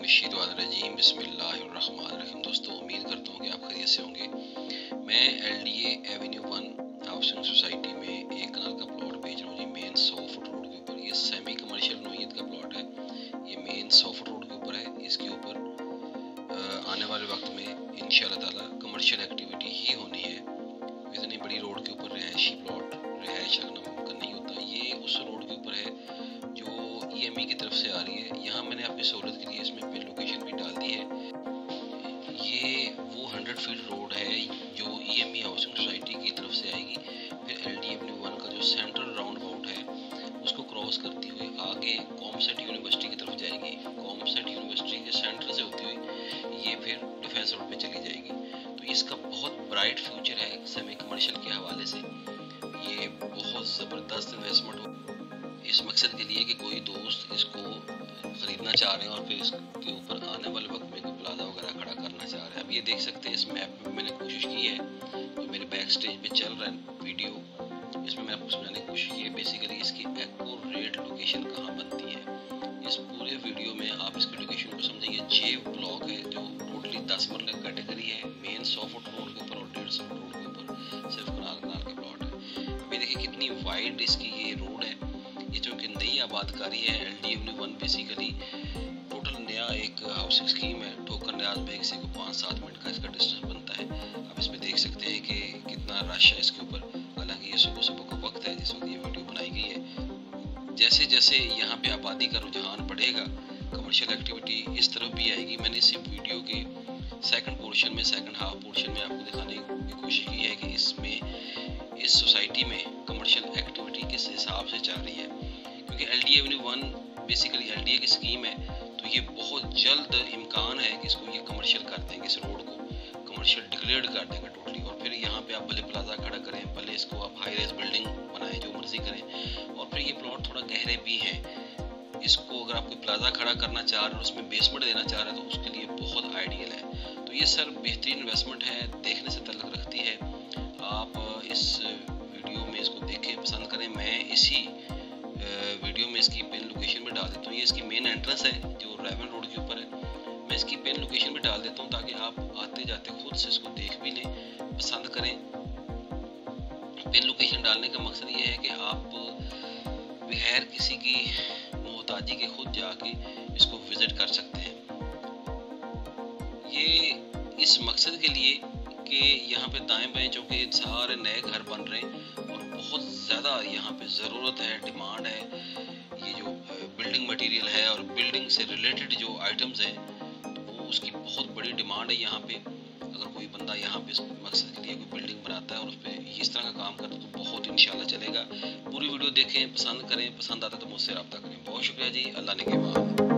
मिनश्शैतानिर्रजीम बिस्मिल्लाहिर्रहमानिर्रहीम। दोस्तों, उम्मीद करता हूँ कि आप खैरियत से होंगे। मैं LDA एवेन्यू 1 हाउसिंग सोसाइटी में एक कनाल का प्लॉट बेच रहा हूँ जी, मेन 100 फुट रोड के ऊपर। ये सेमी कमर्शियल नोयत का प्लॉट है। ये मेन 100 फुट रोड के ऊपर है। इसके ऊपर आने वाले वक्त में इंशाअल्लाह ताला कमर्शियल एक्टिविटी ही होनी है। इतनी बड़ी रोड के ऊपर रिहायशी प्लॉट रिहायश रखना मुमकिन नहीं होता। ये उस रोड के ऊपर है जो EME की तरफ से आ रही है। यहाँ मैंने अपनी सहूलत के लिए इसमें पिन लोकेशन भी डाल दी है। ये वो 100 फीट रोड है जो EME हाउसिंग सोसाइटी की तरफ से आएगी। फिर LDA एवेन्यू 1 का जो सेंट्रल राउंड अबाउट है उसको क्रॉस करती हुई आगे कॉमसेट यूनिवर्सिटी की तरफ जाएगी। कॉमसेट यूनिवर्सिटी के सेंटर से होती हुई ये फिर डिफेंस रोड पे चली जाएगी। तो इसका बहुत ब्राइट फ्यूचर है सेमी कमर्शियल के हवाले से। ये बहुत ज़बरदस्त इन्वेस्टमेंट हो इस मकसद के लिए कि कोई दोस्त इसको ख़रीदना चाह रहे हैं और फिर इसके ऊपर आने वाले वक्त में कोई प्लाजा वगैरह खड़ा करना चाह रहे हैं। अब ये देख सकते हैं इस मैप में मैंने कोशिश की है, जो मेरे बैक स्टेज पे चल रहा है वीडियो, इसमें मैंने आपको समझाने की कोशिश की है बेसिकली इसकी एक्यूरेट लोकेशन कहाँ बनती है। इस पूरे वीडियो में आप इसकी लोकेशन को समझेंगे। जे ब्लॉक है जो टोटली 10 मरले कैटेगरी है, मेन 100 फुट रोड के ऊपर और 150 फुट रोड के ऊपर सिर्फ कनाल कनाल के प्लॉट है। अभी देखिए कितनी वाइड इसकी ये रोड है। ये जो कि नई आबादकारी है LDA एवेन्यू 1 बेसिकली टोटल नया एक हाउसिंग स्कीम है। ठोकर न्याज बेग से 5-7 मिनट का इसका डिस्टेंस बनता है। अब इसमें देख सकते हैं कि कितना रश है इसके ऊपर। हालांकि ये सुबह सुबह का वक्त है जिस वक्त ये वीडियो बनाई गई है। जैसे जैसे यहाँ पे आबादी का रुझान बढ़ेगा कमर्शियल एक्टिविटी इस तरफ भी आएगी। मैंने इसी वीडियो के सेकंड हाफ पोर्शन में आपको दिखाने की कोशिश की है कि इसमें इस सोसाइटी में कमर्शियल एक्टिविटी किस हिसाब से चल रही है। क्योंकि LDA एवेन्यू 1 बेसिकली LDA की स्कीम है, तो ये बहुत जल्द इम्कान है कि इसको ये कमर्शियल कर देंगे, इस रोड को कमर्शियल डिक्लेयर्ड कर देंगे टोटली। और फिर यहाँ पे आप भले प्लाजा खड़ा करें, भले इसको आप हाई राइज बिल्डिंग बनाएं, जो मर्जी करें। और फिर ये प्लॉट थोड़ा गहरे भी हैं। इसको अगर आप कोई प्लाजा खड़ा करना चाह रहे हैं और उसमें बेसमेंट देना चाह रहे हैं तो उसके लिए बहुत आइडियल है। तो ये सर बेहतरीन इन्वेस्टमेंट है, देखने से तल्लुक रखती है। आप इस वीडियो में इसको देखें, पसंद करें। मैं इसी वीडियो में इसकी पिन लोकेशन में डाल देता हूँ। ये इसकी मेन एंट्रेंस है जो रेवन रोड के ऊपर है। मैं इसकी पिन लोकेशन में डाल देता हूँ ताकि आप आते जाते खुद से इसको देख भी लें, पसंद करें। पिन लोकेशन डालने का मकसद ये है कि आप बगैर किसी की मोहताजी के खुद जाके इसको विजिट कर सकते हैं। ये इस मकसद के लिए कि यहाँ पे दाएं बाएं चूँकि सारे नए घर बन रहे हैं और बहुत ज़्यादा यहाँ पे ज़रूरत है, डिमांड है। ये जो बिल्डिंग मटेरियल है और बिल्डिंग से रिलेटेड जो आइटम्स हैं तो वो उसकी बहुत बड़ी डिमांड है यहाँ पे। अगर कोई बंदा यहाँ पे इस मकसद के लिए कोई बिल्डिंग बनाता है और उस पर इस तरह का काम करता है तो बहुत इंशाल्लाह चलेगा। पूरी वीडियो देखें, पसंद करें, पसंद आता है तो मुझसे रब्ता करें। बहुत शुक्रिया जी, अल्लाह ने के बाद।